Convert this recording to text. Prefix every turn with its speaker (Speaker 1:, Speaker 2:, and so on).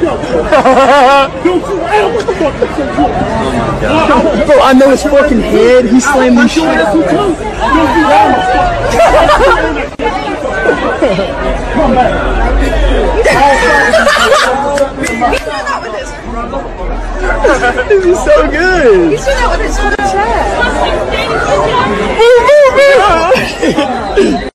Speaker 1: Bro, I know his fucking head. He slammed me shit. Come back. This is so good.
Speaker 2: He's doing that with his whole chest.